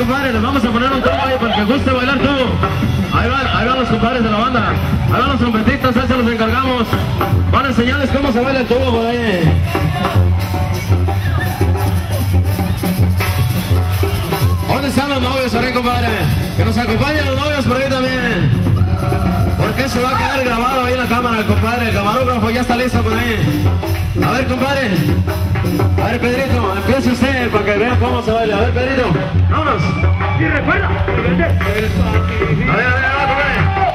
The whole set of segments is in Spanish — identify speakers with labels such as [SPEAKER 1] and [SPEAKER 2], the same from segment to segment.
[SPEAKER 1] compadre, les vamos a poner un tubo ahí para que guste bailar tubo. Ahí van los compadres de la banda. Ahí van los trompetistas, ahí se los encargamos. Van a enseñarles cómo se baila el tubo por ahí. ¿Dónde están los novios por ahí, compadre? Que nos acompañen los novios por ahí también. Porque se va a quedar grabado ahí en la cámara, compadre. El camarógrafo ya está listo por ahí. A ver, compadre. A ver, Pedrito, empiece usted para que vean cómo se baila. A ver, Pedrito, vámonos.
[SPEAKER 2] Y recuerda.
[SPEAKER 1] A ver, compadre.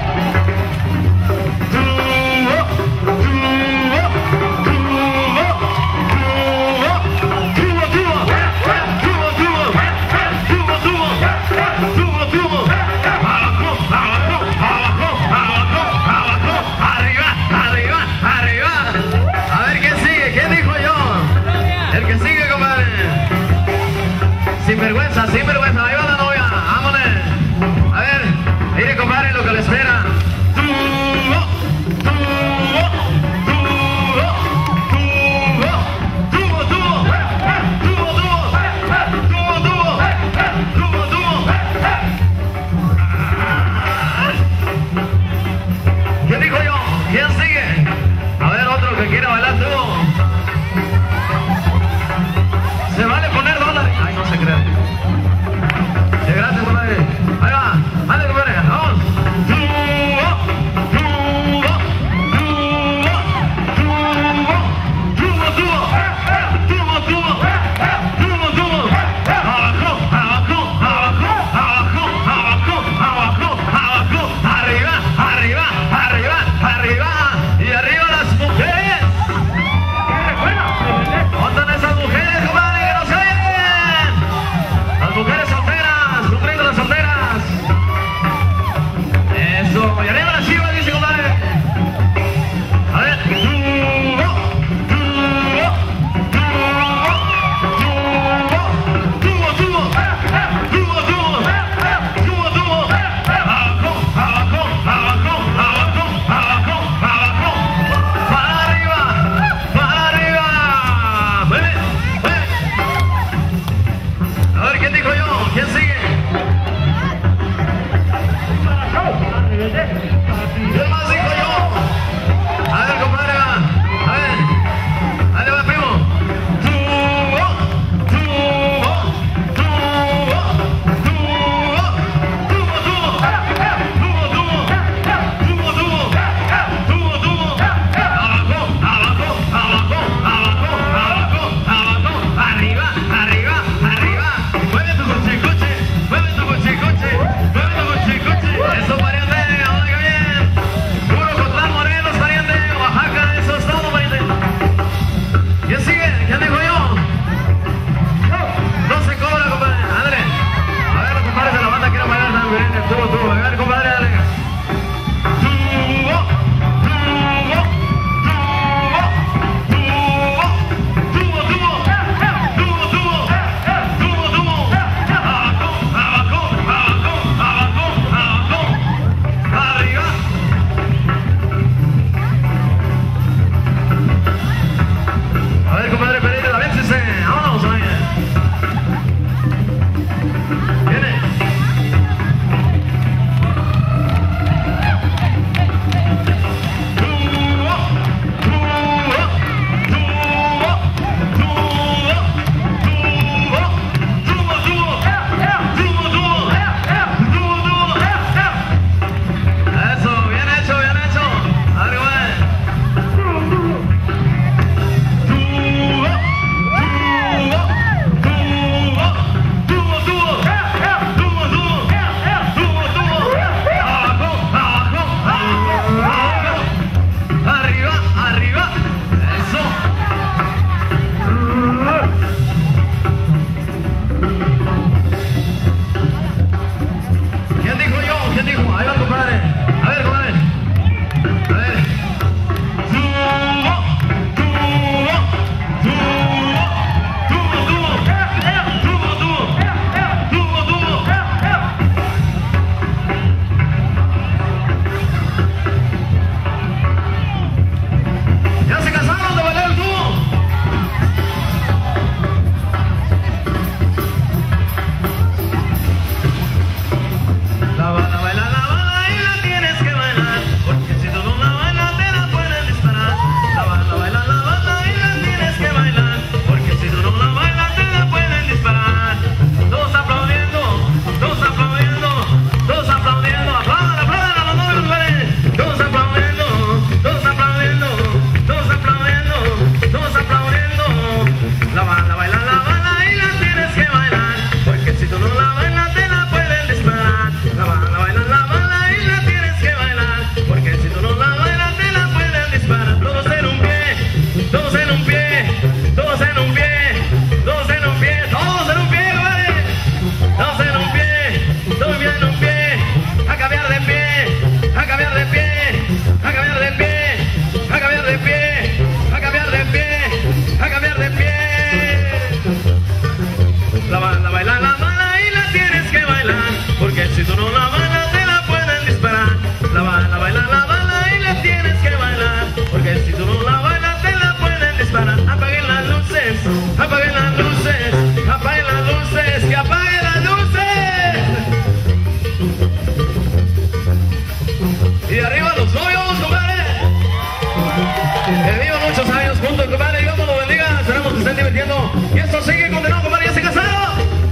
[SPEAKER 1] Sinvergüenza, ahí va la novia, vámonos. A ver, mire compadre lo que le espera. ¿Quién dijo yo? ¿Quién sigue? A ver, otro que quiere bailar tubo. un pie, todos en un pie, todos en un pie, todos en un pie, compadre. Todos en un pie, todos en un pie, a cambiar de pie, a cambiar de pie, a cambiar de pie, a cambiar de pie, a cambiar de pie, a cambiar de pie. La baila y la tienes que bailar, porque si tú no la bailas te la pueden disparar. La baila y la tienes que bailar, porque si tú no la bailas te la pueden disparar. Apaguen las luces, apaguen las luces, apaguen las luces, que apaguen las luces. Y arriba los novios, compadre. Que vivan muchos años juntos, compadre. Dios nos lo bendiga. Esperamos que estén divirtiendo. Y esto sigue continuando, compadre. ¿Ya se casaron?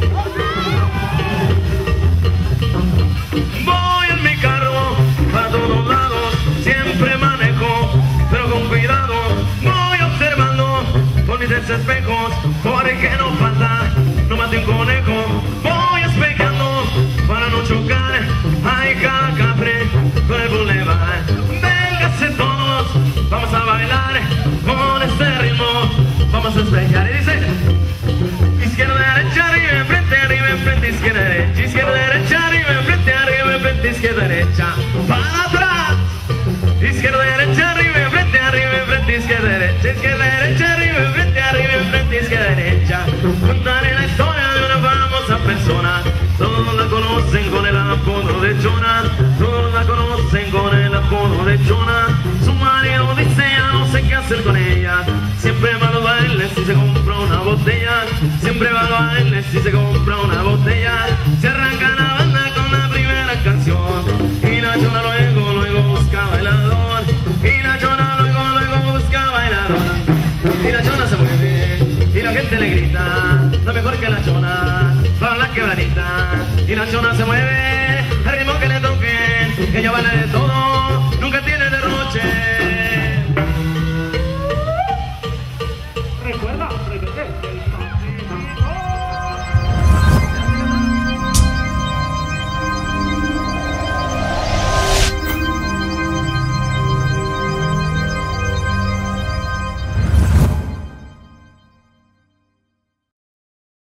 [SPEAKER 1] Voy en mi carro para todos lados. Siempre manejo, pero con cuidado. Voy observando por mis espejos, porque no falta, no mate un conejo. Voy espejando para no chocar. Ay, cacafre con el boulevard. Véngase todos, vamos a bailar con este ritmo. Vamos a espejar y dice: izquierda, derecha, arriba, enfrente, izquierda, derecha, arriba, enfrente, izquierda, derecha, para atrás. Izquierda, derecha, arriba, enfrente, izquierda, derecha, arriba, enfrente, izquierda, derecha. Contaré la historia de una famosa persona. Todos la conocen con el apodo de Chona. Todos la conocen con el apodo de Chona. Su marido dice ya no sé qué hacer con ella. Siempre va a los bailes y se compra una botella. Siempre va a los bailes y se compra una botella. Se arranca la banda con la primera canción. Y la Chona luego busca bailador. Y la Chona luego busca bailador. Y la Chona se mueve y la gente le grita: lo mejor que la Chona para la quebradita. Y la Chona se mueve